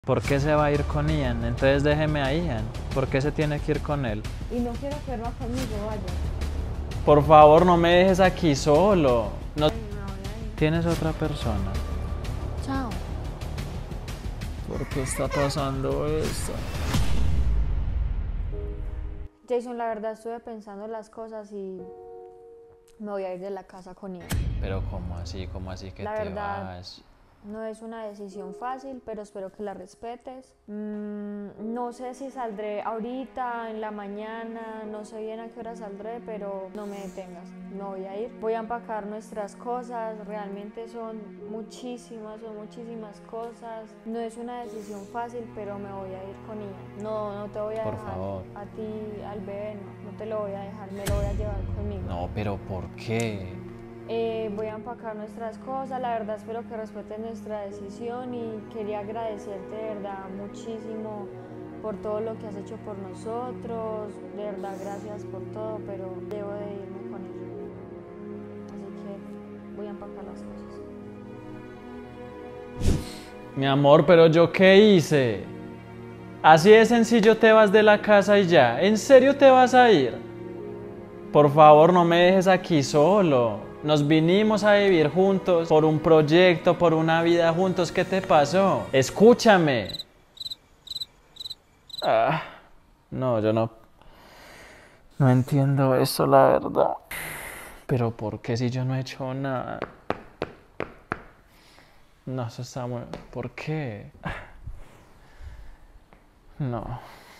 ¿Por qué se va a ir con Ian? Entonces déjeme a Ian. ¿Por qué se tiene que ir con él? Y no quiero que duerma conmigo, vaya. Por favor, no me dejes aquí solo. No... Ay, me voy a ir. ¿Tienes otra persona? Chao. ¿Por qué está pasando esto? Jason, la verdad estuve pensando las cosas y me voy a ir de la casa con Ian. Pero ¿cómo así? ¿Cómo así que La te verdad, vas? no es una decisión fácil, pero espero que la respetes. No sé si saldré ahorita, en la mañana, no sé bien a qué hora saldré, pero no me detengas, no voy a ir. Voy a empacar nuestras cosas, realmente son muchísimas cosas. No es una decisión fácil, pero me voy a ir con ella. No te voy a Por dejar favor. a ti, al bebé, no te lo voy a dejar, me lo voy a llevar conmigo. No, pero ¿por qué? Voy a empacar nuestras cosas, la verdad espero que respeten nuestra decisión y quería agradecerte de verdad muchísimo por todo lo que has hecho por nosotros, de verdad gracias por todo, pero debo de irme con él, así que voy a empacar las cosas. Mi amor, pero ¿yo qué hice? Así de sencillo te vas de la casa y ya. ¿En serio te vas a ir? Por favor, no me dejes aquí solo. Nos vinimos a vivir juntos por un proyecto, por una vida juntos. ¿Qué te pasó? Escúchame. No, yo no entiendo eso, la verdad. Pero ¿por qué si yo no he hecho nada? No, eso está muy... ¿Por qué? No.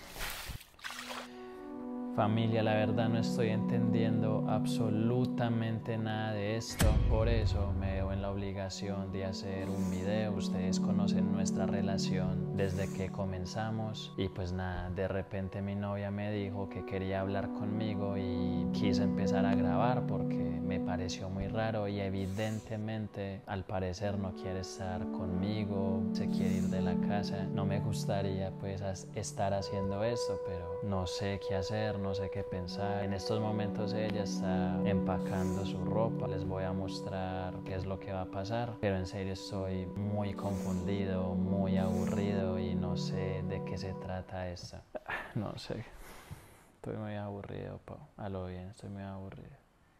Familia, la verdad no estoy entendiendo absolutamente nada de esto. Por eso me veo en la obligación de hacer un video. Ustedes conocen nuestra relación desde que comenzamos. Y pues nada, de repente mi novia me dijo que quería hablar conmigo y quise empezar a grabar porque me pareció muy raro y evidentemente al parecer no quiere estar conmigo, se quiere ir de la casa. No me gustaría pues estar haciendo esto, pero no sé qué hacer, no sé qué pensar. En estos momentos ella está empacando su ropa. Les voy a mostrar qué es lo que va a pasar. Pero en serio estoy muy confundido, muy aburrido y no sé de qué se trata esto. No sé. Estoy muy aburrido, Pau. A lo bien, estoy muy aburrido.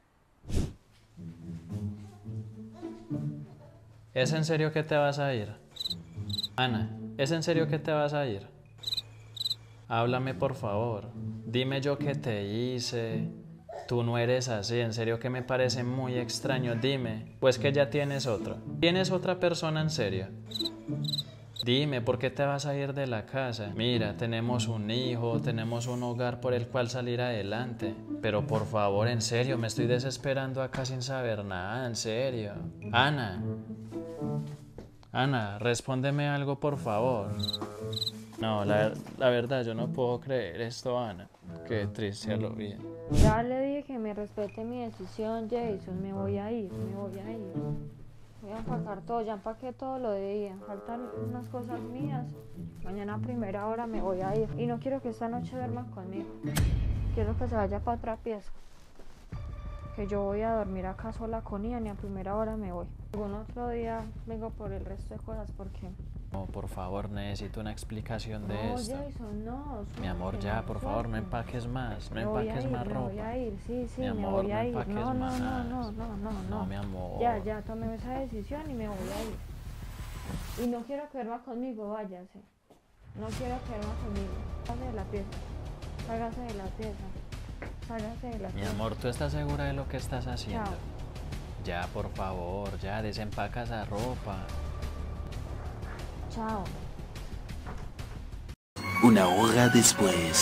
¿Es en serio que te vas a ir? Ana, ¿es en serio que te vas a ir? Háblame por favor. Dime yo qué te hice. Tú no eres así, en serio que me parece muy extraño. Dime, pues que ya tienes otro. ¿Tienes otra persona en serio? Dime, ¿por qué te vas a ir de la casa? Mira, tenemos un hijo, tenemos un hogar por el cual salir adelante. Pero por favor, en serio, me estoy desesperando acá sin saber nada, en serio. Ana, respóndeme algo por favor. No, la verdad, yo no puedo creer esto, Ana. Qué triste a lo bien. Ya le dije que me respete mi decisión, Jason, me voy a ir. Voy a empacar todo, ya empaqué todo lo de ella, faltan unas cosas mías. Mañana a primera hora me voy a ir y no quiero que esta noche duerma conmigo. Quiero que se vaya para otra pieza. Que yo voy a dormir acá sola con Ian y a primera hora me voy. Algún otro día vengo por el resto de cosas porque... No, por favor, necesito una explicación de esto. No, Jason, no. Mi amor, ya, por favor, no empaques más. No empaques más ropa. Me voy a ir, sí, Mi me amor, voy a ir. no empaques No, más. no. Mi amor. Ya tomé esa decisión y me voy a ir. Y no quiero que duerma conmigo, váyase. No quiero que duerma conmigo. Ságase de la pieza. Ságase de la pieza. Ságase de la Mi pieza. amor, ¿tú estás segura de lo que estás haciendo? Chao. Ya, por favor, ya, desempaca esa ropa. Chao. Una hora después.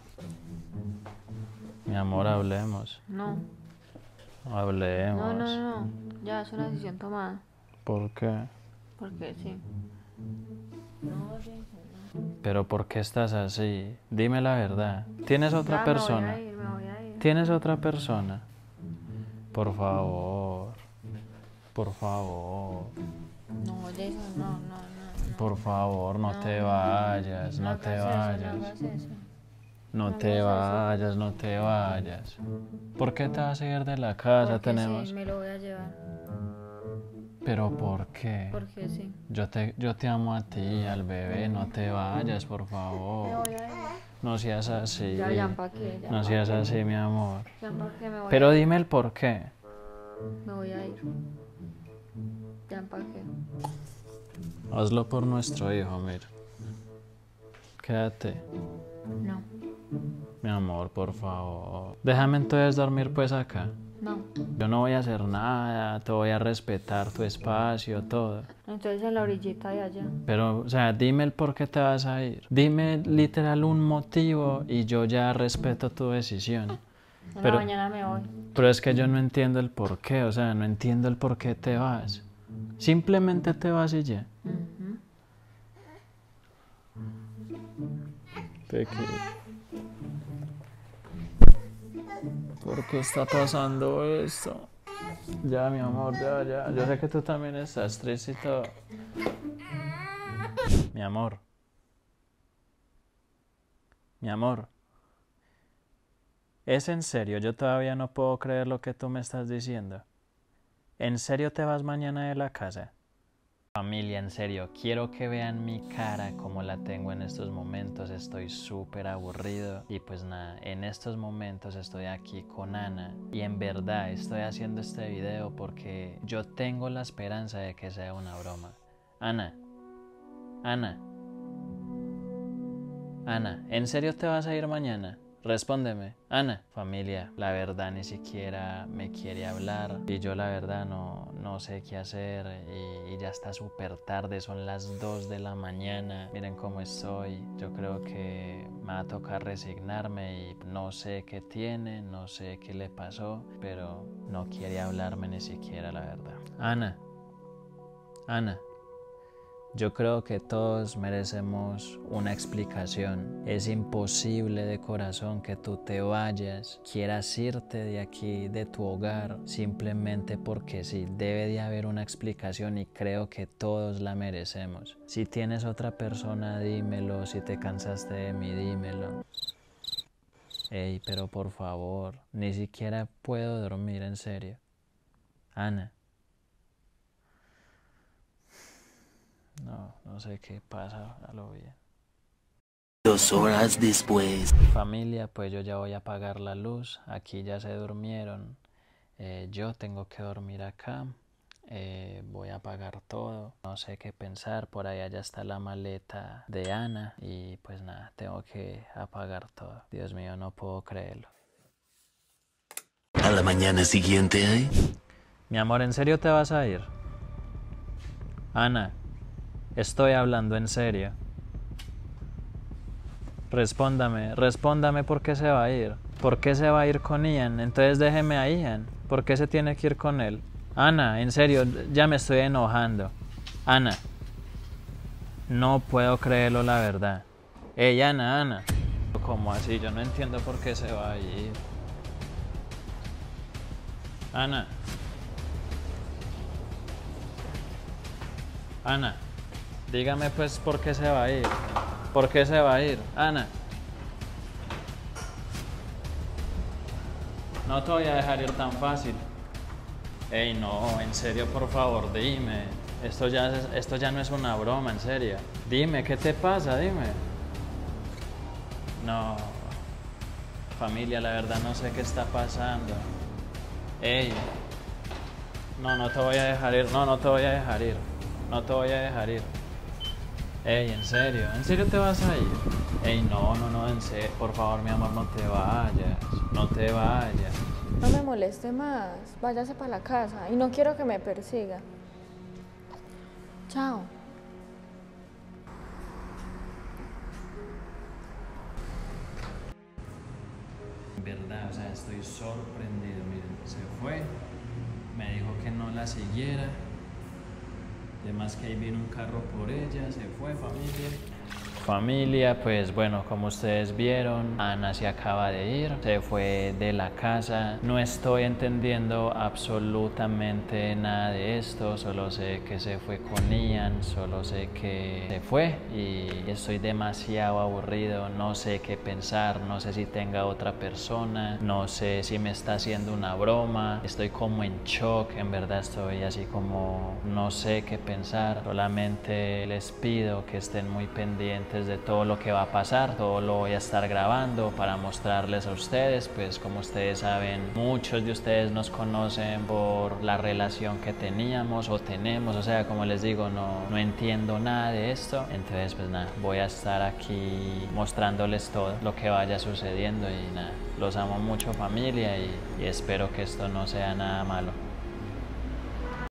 Mi amor, hablemos. No. Hablemos. No. Ya es una decisión tomada. ¿Por qué? Porque sí. No, Jason, no. Pero ¿por qué estás así? Dime la verdad. ¿Tienes otra persona? Me voy a ir. ¿Tienes otra persona? Por favor. Por favor. No, Jason, no. Por favor, no te vayas, no te vayas. No hagas eso. No te vayas, no te vayas. ¿Por qué te vas a ir de la casa? Porque Tenemos... sí, me lo voy a llevar. ¿Pero por qué? Porque sí. Yo te amo a ti, al bebé, no te vayas, por Me favor. voy a ir. No seas así. Ya empaqué, ya. No seas así, mi amor. Ya empaqué, me voy Pero a ir. dime el por qué. Me voy a ir. Ya empaqué. Hazlo por nuestro hijo, mira. Quédate. No, Mi amor, por favor. Déjame entonces dormir pues acá. no. Yo no voy a hacer nada, te voy a respetar tu espacio, todo. Entonces en la orillita de allá. Pero, o sea, dime el por qué te vas a ir. Dime literal un motivo y yo ya respeto tu decisión. En Pero- la mañana me voy. Pero es que yo no entiendo el por qué, o sea, no entiendo el por qué te vas. Simplemente te vas y ya. Ujú. ¿Por qué está pasando esto? Ya, mi amor, ya. Yo sé que tú también estás triste y todo. Mi amor. Mi amor. ¿Es en serio? Yo todavía no puedo creer lo que tú me estás diciendo. ¿En serio te vas mañana de la casa? Familia, en serio, quiero que vean mi cara como la tengo en estos momentos. Estoy súper aburrido y pues nada, en estos momentos estoy aquí con Ana y en verdad estoy haciendo este video porque yo tengo la esperanza de que sea una broma. Ana, ¿en serio te vas a ir mañana? Respóndeme, Ana. Familia, la verdad ni siquiera me quiere hablar y yo la verdad no sé qué hacer y ya está súper tarde, son las 2 de la mañana. Miren cómo estoy, yo creo que me va a tocar resignarme y no sé qué tiene, no sé qué le pasó, pero no quiere hablarme ni siquiera la verdad. Ana. Yo creo que todos merecemos una explicación. Es imposible de corazón que tú te vayas, quieras irte de aquí, de tu hogar, simplemente porque sí. Debe de haber una explicación y creo que todos la merecemos. Si tienes otra persona, dímelo. Si te cansaste de mí, dímelo. Ey, pero por favor, ni siquiera puedo dormir, en serio. Ana. No sé qué pasa, a lo bien. 2 horas después. Familia, pues yo ya voy a apagar la luz. Aquí ya se durmieron. Yo tengo que dormir acá. Voy a apagar todo. No sé qué pensar. Por allá ya está la maleta de Ana. Y pues nada, tengo que apagar todo. Dios mío, no puedo creerlo. A la mañana siguiente. Mi amor, ¿en serio te vas a ir? Ana, estoy hablando en serio. Respóndame por qué se va a ir. ¿Por qué se va a ir con Ian? Entonces déjeme a Ian. ¿Por qué se tiene que ir con él? Ana, en serio, ya me estoy enojando. Ana, no puedo creerlo, la verdad. Ey, Ana. ¿Cómo así? Yo no entiendo por qué se va a ir. Ana, dígame pues por qué se va a ir. ¿Por qué se va a ir? Ana. No te voy a dejar ir tan fácil. Ey, no, en serio, por favor, dime. Esto ya no es una broma, en serio. Dime, ¿qué te pasa? Dime. No. Familia, la verdad no sé qué está pasando. Ey. No te voy a dejar ir. No te voy a dejar ir. No te voy a dejar ir. Ey, ¿en serio te vas a ir? Ey, no, en serio, por favor, mi amor, no te vayas. No me moleste más. Váyase para la casa y no quiero que me persiga. Chao. En verdad, o sea, estoy sorprendido, miren, se fue, me dijo que no la siguiera. Además que ahí vino un carro por ella, se fue, familia. familia, pues bueno, como ustedes vieron, Ana se acaba de ir, se fue de la casa. No estoy entendiendo absolutamente nada de esto, solo sé que se fue con Ian, solo sé que se fue y estoy demasiado aburrido, no sé qué pensar, no sé si tenga otra persona, no sé si me está haciendo una broma, estoy como en shock, en verdad estoy así como no sé qué pensar. Solamente les pido que estén muy pendientes de todo lo que va a pasar, todo lo voy a estar grabando para mostrarles a ustedes, pues como ustedes saben, muchos de ustedes nos conocen por la relación que teníamos o tenemos, o sea, como les digo, no entiendo nada de esto, entonces pues nada, voy a estar aquí mostrándoles todo lo que vaya sucediendo y nada, los amo mucho familia y espero que esto no sea nada malo.